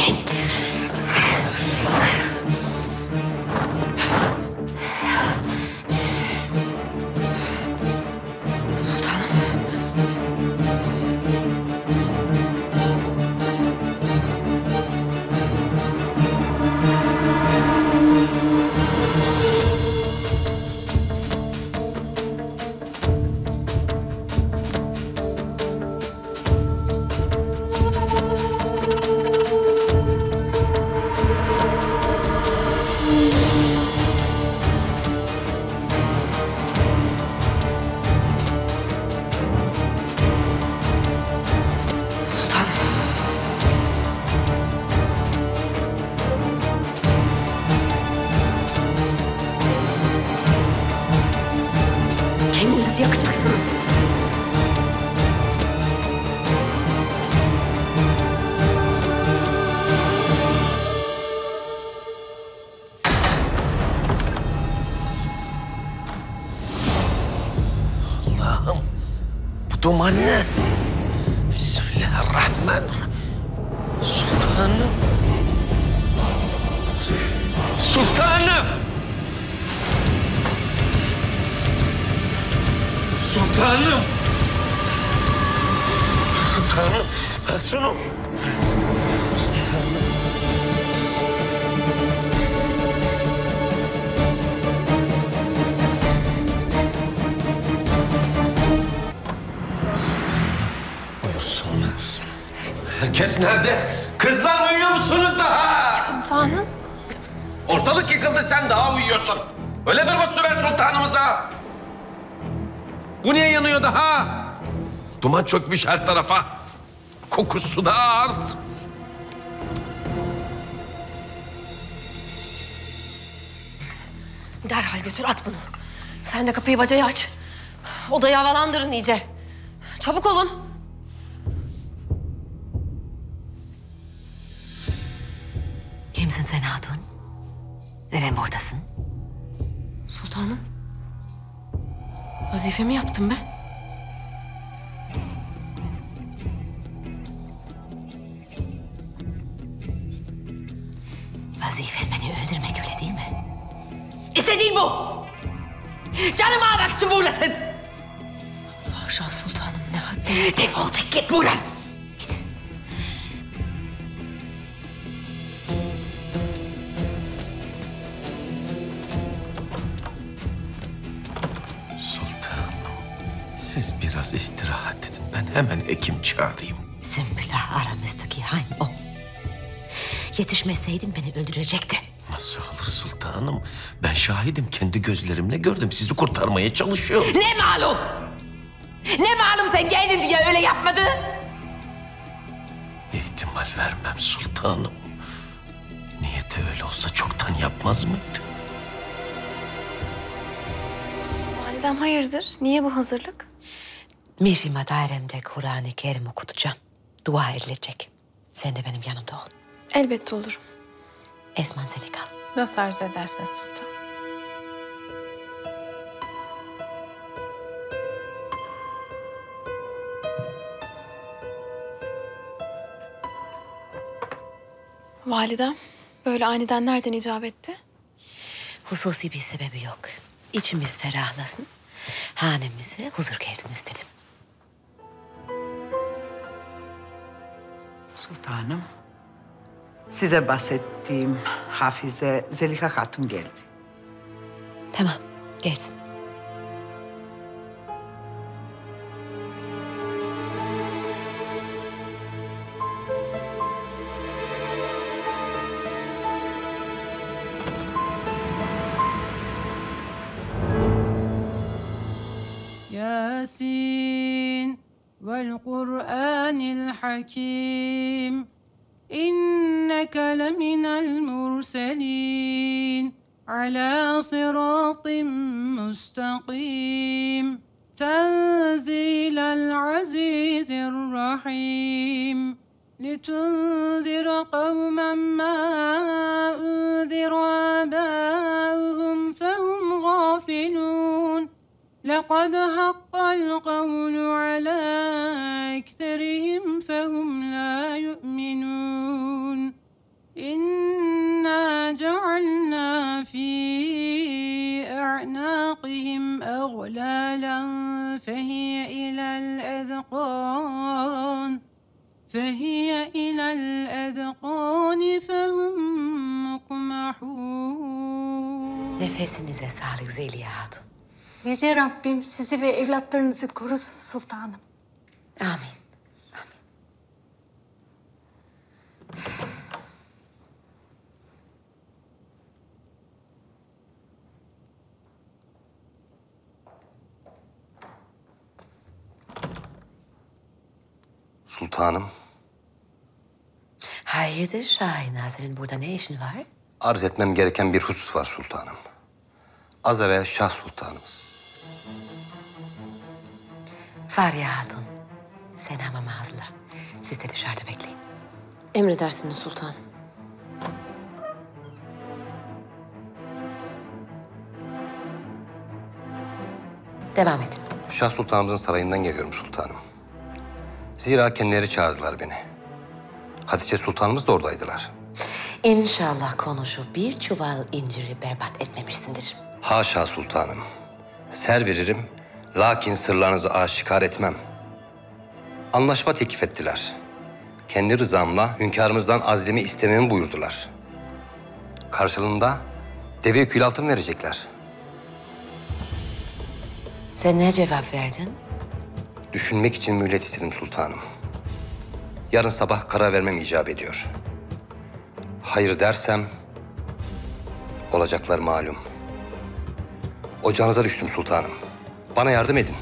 Kendinizi yakacaksınız. Allah'ım, bu duman ne? Bismillahirrahmanirrahim. Sultanım. Sultanım. Sultanım. Sultanım. Hasunum. Sultanım. Uyusunlar. Herkes nerede? Kızlar uyuyor musunuz daha? Sultanım. Ortalık yıkıldı, sen daha uyuyorsun. Öyle durma Sümer Sultanımıza. Bu niye yanıyor daha? Duman çökmüş her tarafa. Kokusu da ağır. Derhal götür at bunu. Sen de kapıyı bacayı aç. Odayı havalandırın iyice. Çabuk olun. Kimsin sen hatun? Neden buradasın? Sultanım. Vazifemi yaptım ben. Vazifen beni öldürmek, öyle değil mi? İstediğin bu! Canımı almak için buradasın! Haşa sultanım, ne haddi. Defol, çık git buradan! Git. Sultanım, siz biraz istirahat edin. Ben hemen hekim çağırayım. Sümbüla aramızdaki hain o. Yetişmeseydin beni öldürecekti. Nasıl olur sultanım? Ben şahidim, kendi gözlerimle gördüm. Sizi kurtarmaya çalışıyor. Ne malum? Ne malum sen geldin diye öyle yapmadı? İhtimal vermem sultanım. Niyeti öyle olsa çoktan yapmaz mıydı? Validem hayırdır? Niye bu hazırlık? Mişima dairemde Kur'an-ı Kerim okutacağım. Dua edilecek. Sen de benim yanımda ol. Elbette olurum. Esman seni kal. Nasıl arzu edersen sultan. Validem, böyle aniden nereden icap etti? Hususi bir sebebi yok. İçimiz ferahlasın. Hanemize huzur gelsin istedim. Sultanım, size bahsettiğim Hafize Zeliha Hatun geldi. Tamam, gelsin. ياسين والقرآن الحكيم إنك لمن المرسلين على صراط مستقيم تنزيل العزيز الرحيم لتنذر قوما ما أنذر آباؤهم فهم غافلون لقد حق القول على أكثرهم فهم لا يؤمنون Nefesinize sağlık Zeliha Hatun. Yüce Rabbim sizi ve evlatlarınızı korusun sultanım. Amin. Sultanım, Hayırdır Şahina, senin burada ne işin var? arz etmem gereken bir husus var sultanım. Az evvel Şah Sultanımız. Fariye Hatun, sen hamama hazırla. Siz de dışarıda bekleyin. Emredersiniz sultanım. Devam edin. Şah Sultanımızın sarayından geliyorum sultanım. Zira kendileri çağırdılar beni. Hatice Sultanımız da oradaydılar. İnşallah konuşup bir çuval inciri berbat etmemişsindir. Haşa sultanım. Ser veririm, lakin sırlarınızı aşikar etmem. Anlaşma teklif ettiler. Kendi rızamla hünkârımızdan azlimi istememi buyurdular. Karşılığında deve kül altın verecekler. Sen ne cevap verdin? Düşünmek için mühlet istedim sultanım. Yarın sabah karar vermem icap ediyor. Hayır dersem olacaklar malum. Ocağınıza düştüm sultanım. Bana yardım edin.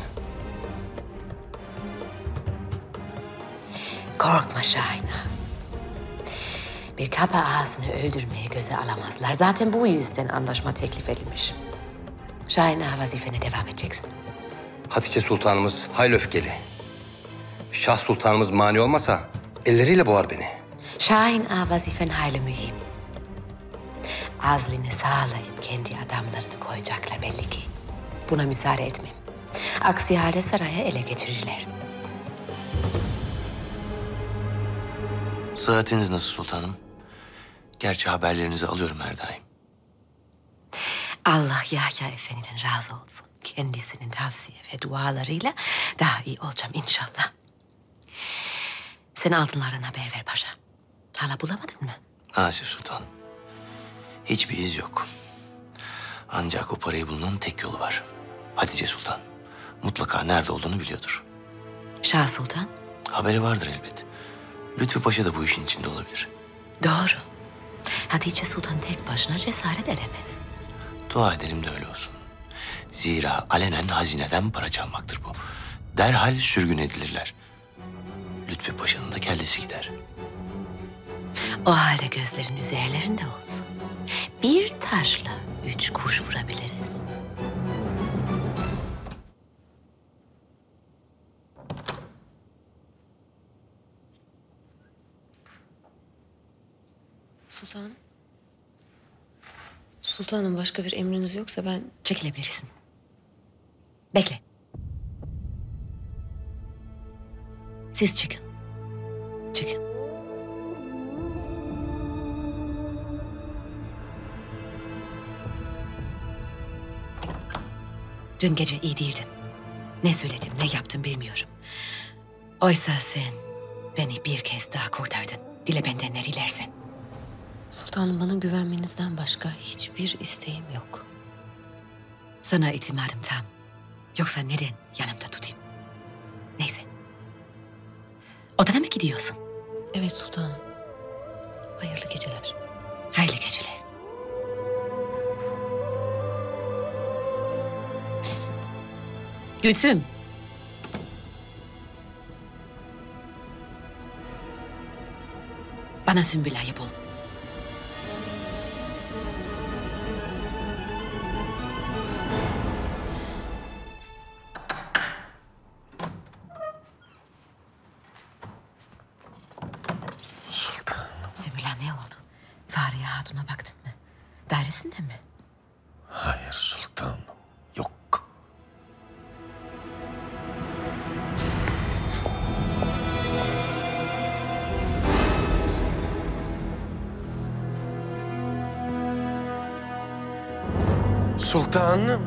Korkma Şahina. Bir kapa ağasını öldürmeye göze alamazlar. Zaten bu yüzden anlaşma teklif edilmiş. Şahina, vazifene devam edeceksin. Hatice Sultanımız hayli öfkeli. Şah Sultanımız mani olmasa elleriyle boğar beni. Şahin ağa vazifen hayli mühim. Azlini sağlayıp kendi adamlarını koyacaklar belli ki. Buna müsaade etmem. Aksi halde sarayı ele geçirirler. Sıhhatiniz nasıl sultanım? Gerçi haberlerinizi alıyorum her daim. Allah Yahya Efendi'nin razı olsun. Kendisinin tavsiye ve dualarıyla daha iyi olacağım inşallah. Sen altınlardan haber ver paşa. Hala bulamadın mı? Nasip sultanım. Hiçbir iz yok. Ancak o parayı bulmanın tek yolu var. Hatice Sultan mutlaka nerede olduğunu biliyordur. Şah Sultan? Haberi vardır elbet. Lütfü Paşa da bu işin içinde olabilir. Doğru. Hatice Sultan tek başına cesaret edemez. Dua edelim de öyle olsun. Zira alenen hazineden para çalmaktır bu. Derhal sürgün edilirler. Lütfü Paşa'nın da kellesi gider. O halde gözlerin üzerlerinde olsun. Bir taşla 3 kuş vurabiliriz. Sultanım. Sultanım, başka bir emriniz yoksa ben... Çekilebilirsin. Bekle. Siz çıkın. Çıkın. Dün gece iyi değildin. Ne söyledim, ne yaptım bilmiyorum. Oysa sen beni bir kez daha kurtardın. Dile benden ne dilersen. Sultanım, bana güvenmenizden başka hiçbir isteğim yok. Sana itimadım tam. Yoksa neden yanımda tutayım? Neyse. Odana mı gidiyorsun? Evet sultanım. Hayırlı geceler. Hayırlı geceler. Gülsüm. Bana Sümbüla'yı bul. Sultanım. Sümbüla ne oldu? Fahriye Hatun'a baktın mı? Dairesinde mi? Hayır sultanım. Yok. Sultanım.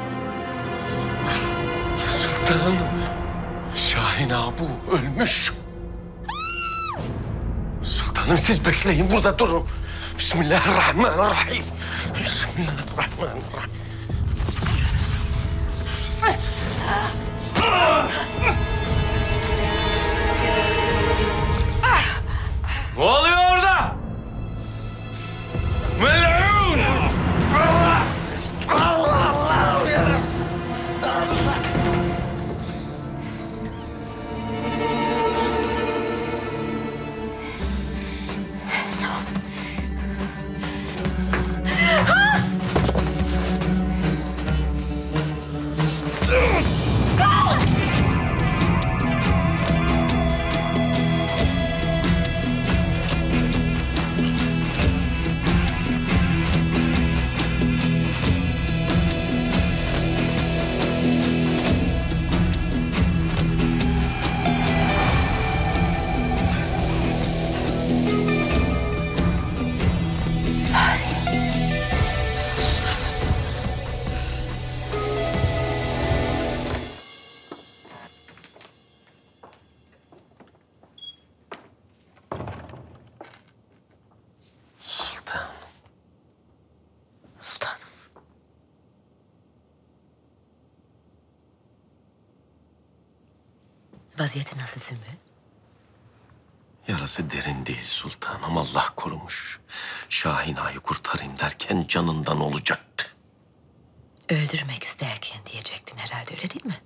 Sultanım. Şahin ağa bu ölmüş. Sultanım siz bekleyin burada durun. Bismillahirrahmanirrahim. Bismillahirrahmanirrahim. Ne oluyor orada? Melun! Allah! Allah Allah! Uyarım! Vaziyeti nasıl Sümbül? Yarası derin değil sultanım. Allah korumuş. Şahin Ağa'yı kurtarayım derken canından olacaktı. Öldürmek isterken diyecektin herhalde, öyle değil mi?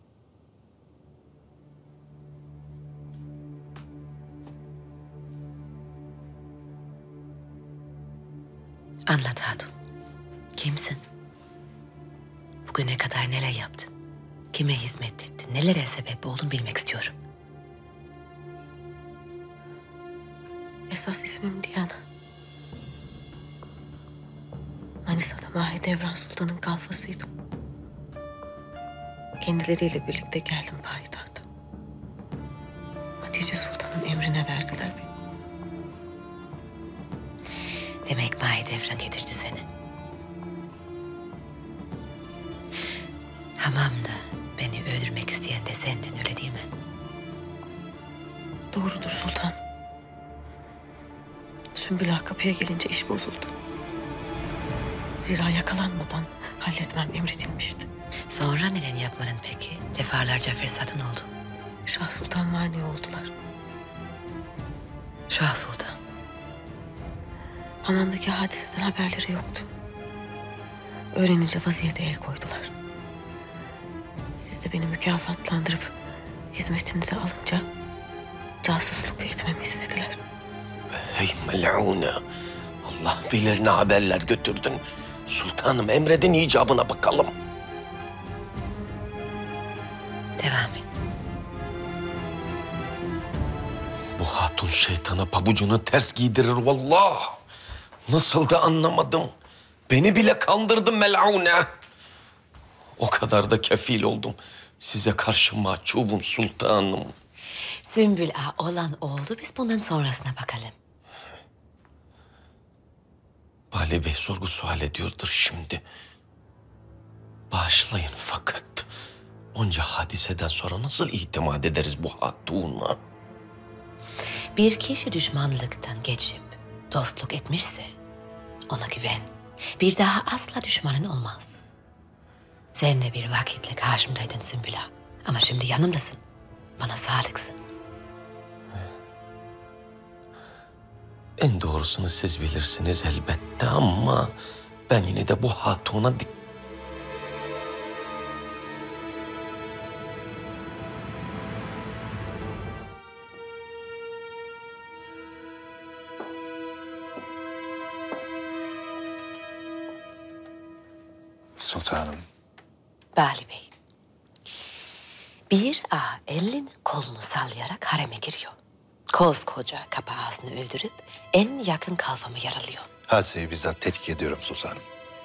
Anlat hatun. Kimsin? Bugüne kadar neler yaptın? Kime hizmet ettin? Nelere sebep oldun bilmek istiyorum. Esas ismim Diana. Manisa'da Mahidevran Sultan'ın kalfasıydım. Kendileriyle birlikte geldim payitahta. Hatice Sultan'ın emrine verdiler beni. Demek Mahidevran getirdi seni. Hamamda beni öldürmek isteyen de sendin, öyle değil mi? Doğrudur sultan. Sümbül Ağa kapıya gelince iş bozuldu. Zira yakalanmadan halletmem emredilmişti. Sonra neden yapmadın peki? Defalarca fırsatın oldu. Şah Sultan mani oldular. Şah Sultan. Hamamdaki hadiseden haberleri yoktu. Öğrenince vaziyete el koydular. Siz de beni mükafatlandırıp hizmetinize alınca casusluk etmemi istediler. Hey mel'une. Allah bilir ne haberler götürdün. Sultanım emredin icabına bakalım. Devam et. Bu hatun şeytana pabucunu ters giydirir vallahi. Nasıl da anlamadım. Beni bile kandırdı mel'une. O kadar da kefil oldum. Size karşı mahcubum sultanım. Sümbül Ağa olan oldu, biz bundan sonrasına bakalım. Bali Bey sorgu sual ediyordur şimdi. Bağışlayın fakat onca hadiseden sonra nasıl itimat ederiz bu hatuna? Bir kişi düşmanlıktan geçip dostluk etmişse ona güven. Bir daha asla düşmanın olmaz. Sen de bir vakitle karşımdaydın Sümbül Ağa. Ama şimdi yanımdasın. Bana sadıksın. En doğrusunu siz bilirsiniz elbette ama ben yine de bu hatuna Sultanım. Bali Bey. Bir ağa elini kolunu sallayarak hareme giriyor. Koskoca kapı ağasını öldürüp en yakın kalfamı yaralıyor. Hadiseyi bizzat tetkik ediyorum sultanım.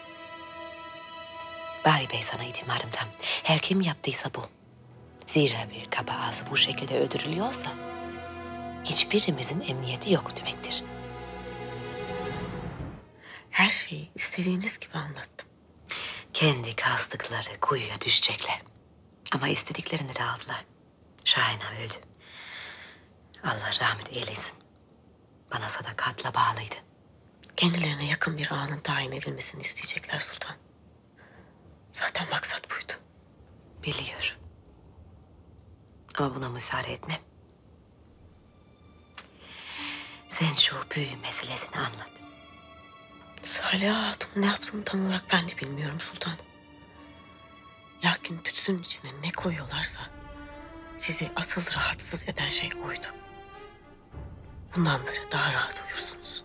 Bali Bey, sana itimarım tam. Her kim yaptıysa bu. Zira bir kapı ağası bu şekilde öldürülüyorsa hiçbirimizin emniyeti yok demektir. Her şeyi istediğiniz gibi anlattım. Kendi kazdıkları kuyuya düşecekler. Ama istediklerini de aldılar. Şahin Ağa öldü. Allah rahmet eylesin. bana sadakatle bağlıydı. Kendilerine yakın bir ağanın tayin edilmesini isteyecekler sultan. Zaten maksat buydu. Biliyorum. Ama buna müsaade etmem. Sen şu büyü meselesini anlat. Saliha Hatun ne yaptığını tam olarak ben de bilmiyorum sultanım. Lakin tütsünün içine ne koyuyorlarsa sizi asıl rahatsız eden şey oydu. Bundan böyle daha rahat uyursunuz.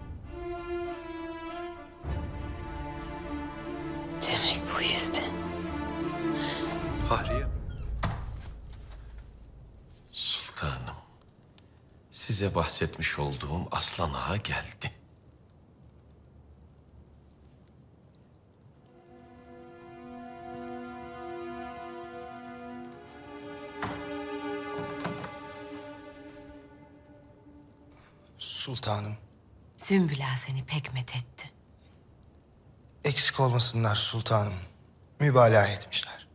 Demek bu yüzden. Fahriye. Sultanım, size bahsetmiş olduğum Aslan Ağa geldi. Sultanım. Sümbül Ağa seni pek methetti. Eksik olmasınlar sultanım. Mübalağa etmişler.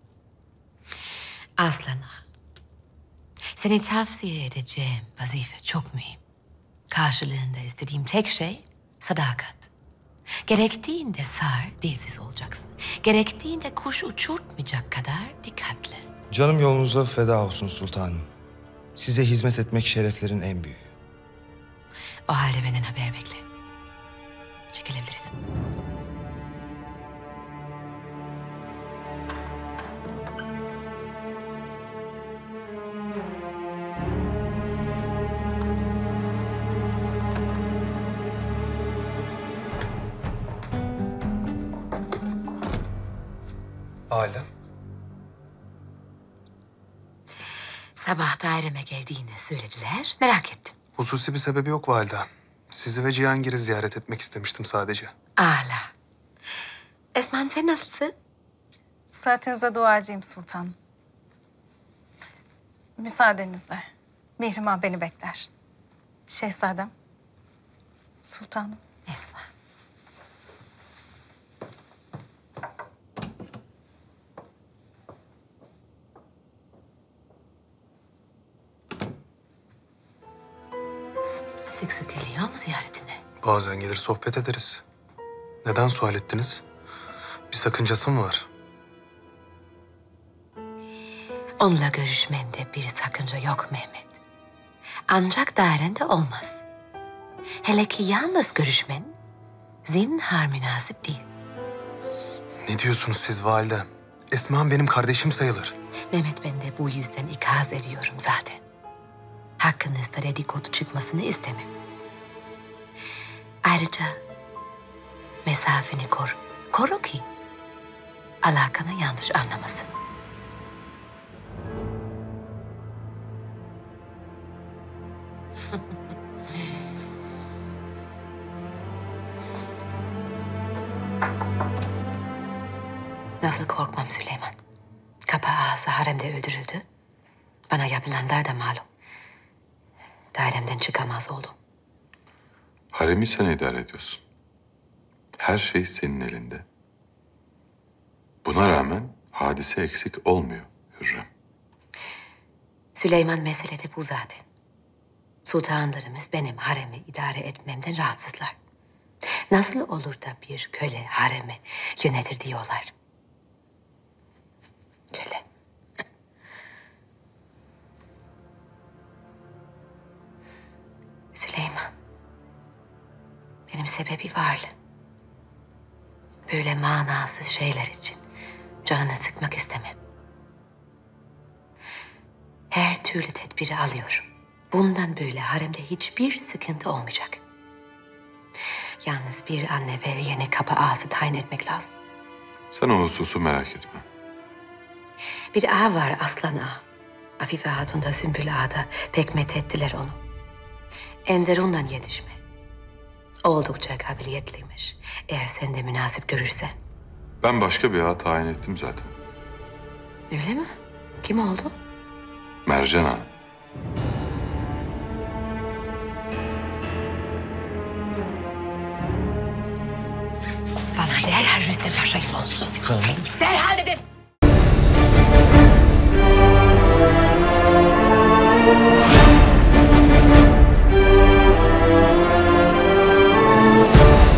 Aslan Ağa, seni tavsiye edeceğim vazife çok mühim. Karşılığında istediğim tek şey sadakat. Gerektiğinde sağır, dilsiz olacaksın. Gerektiğinde kuş uçurtmayacak kadar dikkatli. Canım yolunuza feda olsun sultanım. Size hizmet etmek şereflerin en büyüğü. O halde benden haber bekle. Çekilebilirsin. Hala. Sabah daireme geldiğini söylediler. Merak ettim. Hususi bir sebebi yok valide. Sizi ve Cihangir'i ziyaret etmek istemiştim sadece. Âlâ. Esman sen nasılsın? Saatinize duacıyım sultanım. Müsaadenizle. Mihrimah beni bekler. Şehzadem. Sultanım. Esma. Sık sık geliyor mu ziyaretine? Bazen gelir sohbet ederiz. Neden sual ettiniz? Bir sakıncası mı var? Onunla görüşmende bir sakınca yok Mehmet. Ancak dairende olmaz. Hele ki yalnız görüşmen zinhar münasip değil. Ne diyorsunuz siz valide? Esma'm benim kardeşim sayılır. Mehmet, ben de bu yüzden ikaz ediyorum zaten. Hakkınızda dedikodu çıkmasını istemem. Ayrıca mesafeni koru. Koru ki alakanı yanlış anlamasın. Nasıl korkmam Süleyman? Kapı ağası haremde öldürüldü. Bana yapılanlar da malum. Dairemden çıkamaz oldum. Haremi sen idare ediyorsun. Her şey senin elinde. Buna rağmen hadise eksik olmuyor Hürrem. Süleyman mesele de bu zaten. Sultanlarımız benim haremi idare etmemden rahatsızlar. Nasıl olur da bir köle haremi yönetir diyorlar. Köle. Süleyman. Benim sebebi varlı. Böyle manasız şeyler için canını sıkmak istemem. Her türlü tedbiri alıyorum. Bundan böyle haremde hiçbir sıkıntı olmayacak. Yalnız bir anne ve yeni kapı ağası tayin etmek lazım. Sen o hususu merak etme. Bir ağa var, Aslan Ağa. Afife Hatun da Sümbül Ağa da pek methettiler onu. Enderun'dan yetişme. Oldukça kabiliyetliymiş. Eğer sen de münasip görürsen. Ben başka bir ağa tayin ettim zaten. Öyle mi? Kim oldu? Mercan Ağa. Bana derhal Rüstem Paşa'yı bul. Tamam. Derhal dedim.